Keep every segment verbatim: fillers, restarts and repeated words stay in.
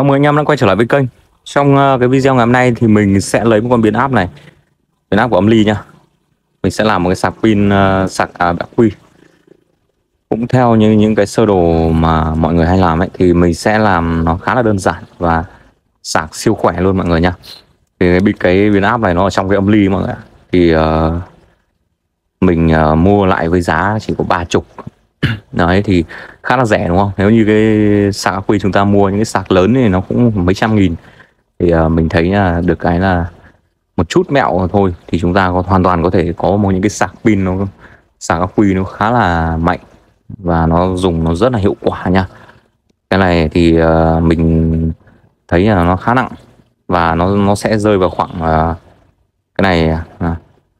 Chào mừng anh em đã quay trở lại với kênh. Trong uh, cái video ngày hôm nay thì mình sẽ lấy một con biến áp này, biến áp của âm ly nha. Mình sẽ làm một cái sạc pin uh, sạc à, bạc quy. Cũng theo như những cái sơ đồ mà mọi người hay làm ấy, thì mình sẽ làm nó khá là đơn giản và sạc siêu khỏe luôn mọi người nha. Thì cái, cái biến áp này nó ở trong cái âm ly mọi người ạ. Thì uh, mình uh, mua lại với giá chỉ có ba chục. Đấy thì khá là rẻ đúng không? Nếu như cái sạc ắc quy chúng ta mua những cái sạc lớn thì nó cũng mấy trăm nghìn. Thì uh, mình thấy là được cái là một chút mẹo thôi thì chúng ta có hoàn toàn có thể có một những cái sạc pin nó sạc ắc quy nó khá là mạnh và nó dùng nó rất là hiệu quả nha. Cái này thì uh, mình thấy là nó khá nặng và nó nó sẽ rơi vào khoảng uh, cái này uh,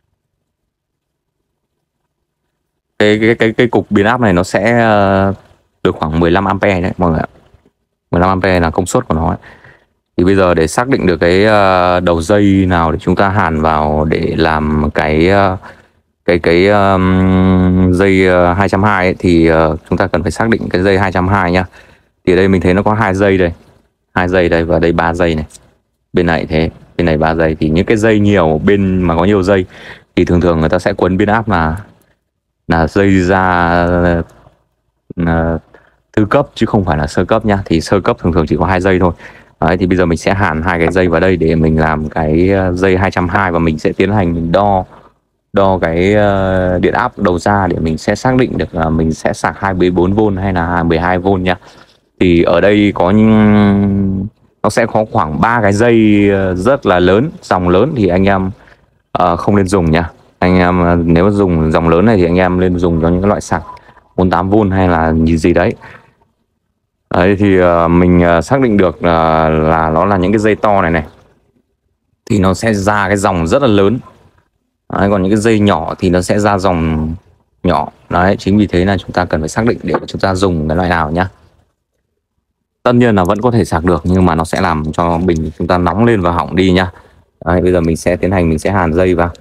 cái cái cái cái cục biến áp này nó sẽ uh, được khoảng mười lăm ampe đấy mọi người ạ. mười lăm ampe là công suất của nó ấy. Thì bây giờ để xác định được cái uh, đầu dây nào để chúng ta hàn vào để làm cái uh, cái cái um, dây uh, hai trăm hai mươi ấy, thì uh, chúng ta cần phải xác định cái dây hai trăm hai mươi nhá. Thì ở đây mình thấy nó có hai dây đây, hai dây đây và đây ba dây này. Bên này thế, bên này ba dây. Thì những cái dây nhiều, bên mà có nhiều dây thì thường thường người ta sẽ quấn biến áp là là dây ra uh, thứ cấp chứ không phải là sơ cấp nha. Thì sơ cấp thường thường chỉ có hai dây thôi. Đấy, thì bây giờ mình sẽ hàn hai cái dây vào đây để mình làm cái dây hai trăm hai mươi và mình sẽ tiến hành mình đo đo cái uh, điện áp đầu ra để mình sẽ xác định được là mình sẽ sạc hai mươi bốn vôn hay là mười hai vôn nha. Thì ở đây có những nó sẽ có khoảng ba cái dây rất là lớn, dòng lớn thì anh em uh, không nên dùng nha. Anh em nếu dùng dòng lớn này thì anh em nên dùng cho những cái loại sạc bốn mươi tám vôn hay là gì gì đấy. Đấy thì uh, mình uh, xác định được uh, là nó là những cái dây to này này thì nó sẽ ra cái dòng rất là lớn. Đấy, còn những cái dây nhỏ thì nó sẽ ra dòng nhỏ. Đấy, chính vì thế là chúng ta cần phải xác định để chúng ta dùng cái loại nào nhá. Tất nhiên là vẫn có thể sạc được nhưng mà nó sẽ làm cho bình chúng ta nóng lên và hỏng đi nhá. Đấy, bây giờ mình sẽ tiến hành mình sẽ hàn dây vào.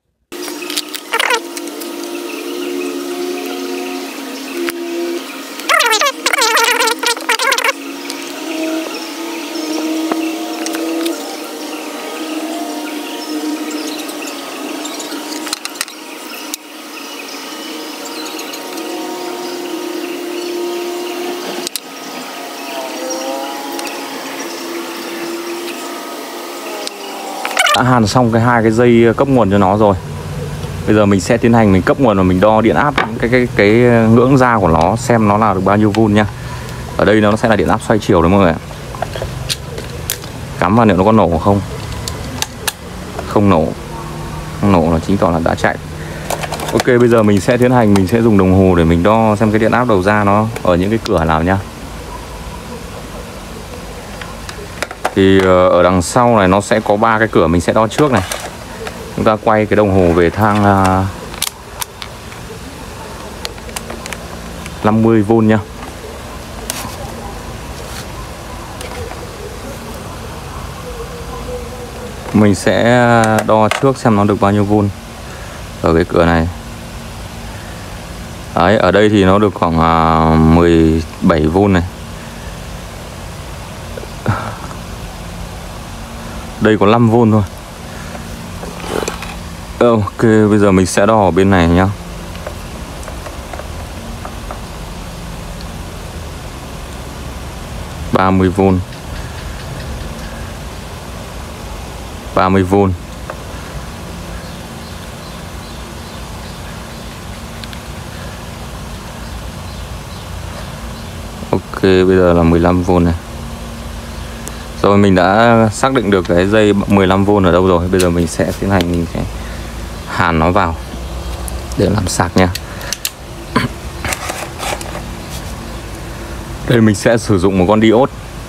Đã hàn xong cái hai cái dây cấp nguồn cho nó rồi. Bây giờ mình sẽ tiến hành mình cấp nguồn và mình đo điện áp cái cái cái ngưỡng ra của nó xem nó là được bao nhiêu vôn nha. Ở đây nó sẽ là điện áp xoay chiều đấy mọi người. Cắm vào liệu nó có nổ không? Không nổ. Không nổ là chính tỏ là đã chạy. Ok, bây giờ mình sẽ tiến hành mình sẽ dùng đồng hồ để mình đo xem cái điện áp đầu ra nó ở những cái cửa nào nha. Thì ở đằng sau này nó sẽ có ba cái cửa mình sẽ đo trước này. Chúng ta quay cái đồng hồ về thang uh, năm mươi vôn nha. Mình sẽ đo trước xem nó được bao nhiêu vôn ở cái cửa này. Đấy, ở đây thì nó được khoảng uh, mười bảy vôn này. Đây có năm vôn thôi. Ok, bây giờ mình sẽ đo ở bên này nhá. ba mươi vôn. ba mươi vôn. Ok, bây giờ là mười lăm vôn này. Rồi mình đã xác định được cái dây mười lăm vôn ở đâu rồi. Bây giờ mình sẽ tiến hành mình sẽ hàn nó vào để làm sạc nha. Đây mình sẽ sử dụng một con diode.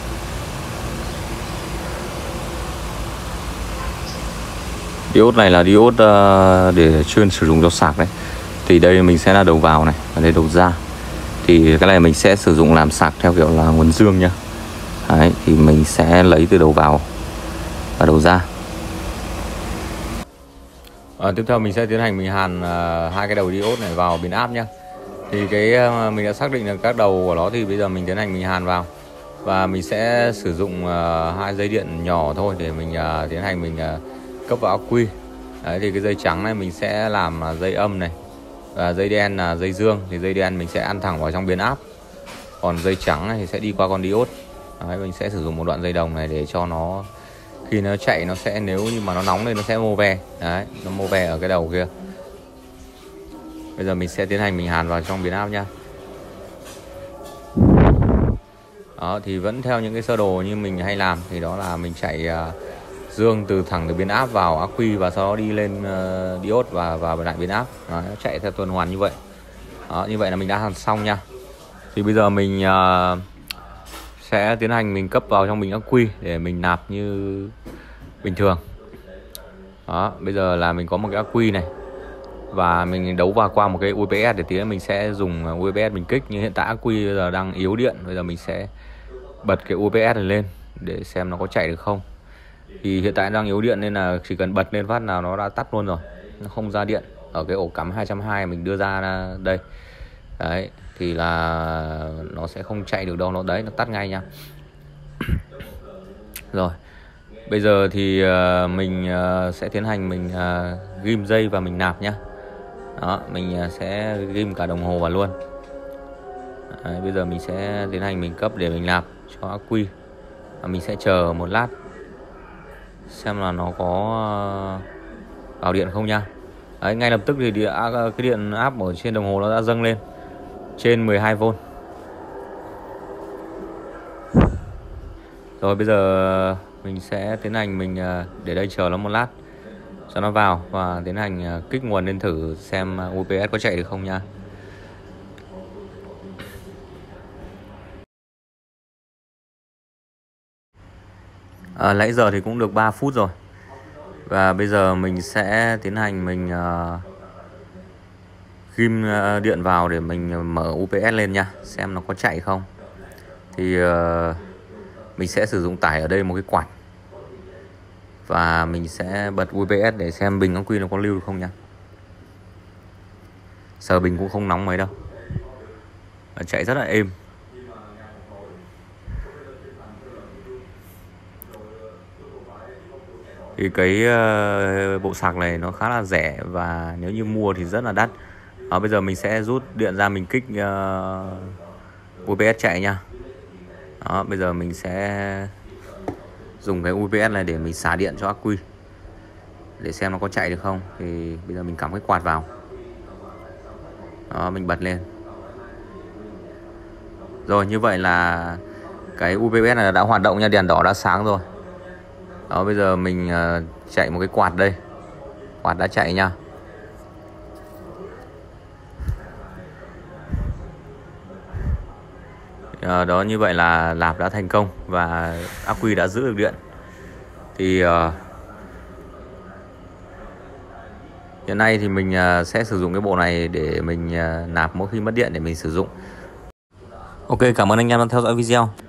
Diode này là diode để chuyên sử dụng cho sạc đấy. Thì đây mình sẽ là đầu vào này và đây đầu ra. Thì cái này mình sẽ sử dụng làm sạc theo kiểu là nguồn dương nha. Đấy, thì mình sẽ lấy từ đầu vào và đầu ra. À, tiếp theo mình sẽ tiến hành mình hàn uh, hai cái đầu diode này vào biến áp nhá. Thì cái uh, mình đã xác định được các đầu của nó thì bây giờ mình tiến hành mình hàn vào. Và mình sẽ sử dụng uh, hai dây điện nhỏ thôi để mình uh, tiến hành mình uh, cấp vào ắc quy. Đấy, thì cái dây trắng này mình sẽ làm uh, dây âm này, và dây đen là dây dương. Thì dây đen mình sẽ ăn thẳng vào trong biến áp, còn dây trắng này thì sẽ đi qua con diode. Đấy, mình sẽ sử dụng một đoạn dây đồng này để cho nó khi nó chạy nó sẽ, nếu như mà nó nóng lên nó sẽ mô ve. Đấy, nó mô ve ở cái đầu kia. Bây giờ mình sẽ tiến hành mình hàn vào trong biến áp nhá. Đó, thì vẫn theo những cái sơ đồ như mình hay làm, thì đó là mình chạy uh, dương từ thẳng từ biến áp vào ắc quy, và sau đó đi lên uh, diode và vào lại biến áp. Đó, nó chạy theo tuần hoàn như vậy. Đó, như vậy là mình đã hàn xong nha. Thì bây giờ mình uh, sẽ tiến hành mình cấp vào trong bình ắc quy để mình nạp như bình thường. Đó, bây giờ là mình có một cái ắc quy này và mình đấu vào qua một cái u pê ét, để tí nữa mình sẽ dùng u pê ét mình kích. Nhưng hiện tại ắc quy bây giờ đang yếu điện, bây giờ mình sẽ bật cái u pê ét này lên để xem nó có chạy được không. Thì hiện tại đang yếu điện nên là chỉ cần bật lên phát nào nó đã tắt luôn rồi, nó không ra điện. Ở cái ổ cắm hai trăm hai mươi mình đưa ra đây. Đấy, thì là nó sẽ không chạy được đâu, nó đấy nó tắt ngay nha. Rồi, bây giờ thì uh, mình uh, sẽ tiến hành mình uh, ghim dây và mình nạp nhá. Đó, mình uh, sẽ ghim cả đồng hồ vào luôn. Đấy, bây giờ mình sẽ tiến hành mình cấp để mình nạp cho ắc quy. Và mình sẽ chờ một lát xem là nó có uh, vào điện không nha. Đấy, ngay lập tức thì điện, cái điện áp ở trên đồng hồ nó đã dâng lên trên mười hai vôn. Rồi bây giờ mình sẽ tiến hành mình để đây chờ nó một lát cho nó vào, và tiến hành kích nguồn lên thử xem u pê ét có chạy được không nha. À, nãy giờ thì cũng được ba phút rồi. Và bây giờ mình sẽ tiến hành mình uh, ghim uh, điện vào để mình mở u pê ét lên nha, xem nó có chạy không. Thì uh, mình sẽ sử dụng tải ở đây một cái quạt, và mình sẽ bật u pê ét để xem bình ắc quy nó có lưu được không nha. Sờ bình cũng không nóng mấy đâu, chạy rất là êm. Thì cái uh, bộ sạc này nó khá là rẻ, và nếu như mua thì rất là đắt. Đó, bây giờ mình sẽ rút điện ra mình kích uh, u pê ét chạy nha. Đó, bây giờ mình sẽ dùng cái u pê ét này để mình xả điện cho ắc quy để xem nó có chạy được không. Thì bây giờ mình cắm cái quạt vào. Đó, mình bật lên. Rồi, như vậy là cái u pê ét này đã hoạt động nha, đèn đỏ đã sáng rồi. Đó, bây giờ mình uh, chạy một cái quạt đây. Quạt đã chạy nha. Uh, đó, như vậy là nạp đã thành công và ắc quy đã giữ được điện. Thì uh, hiện nay thì mình uh, sẽ sử dụng cái bộ này để mình uh, nạp mỗi khi mất điện để mình sử dụng. Ok, cảm ơn anh em đã theo dõi video.